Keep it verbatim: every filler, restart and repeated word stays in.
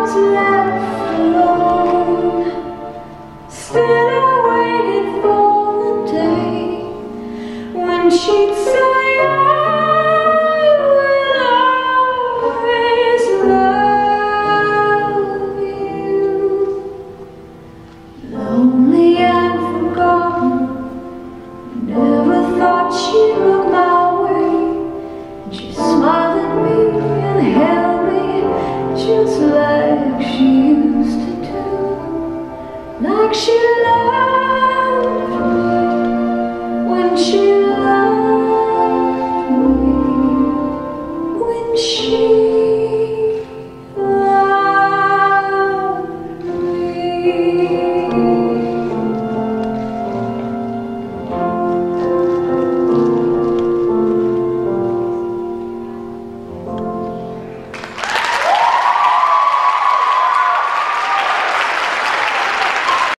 was left alone. Still I waited for the day when she'd say I will always love you. Lonely and forgotten, never thought she'd look my way. She smiled at me and held me just like she used to do, like she